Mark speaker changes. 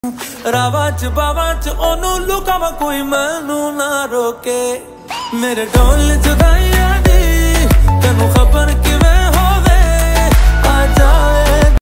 Speaker 1: रावा च बावा च ओनू लुकावा कोई मैनू ना रोके मेरे ढोल जुदाइयां दी तेनू खबर कि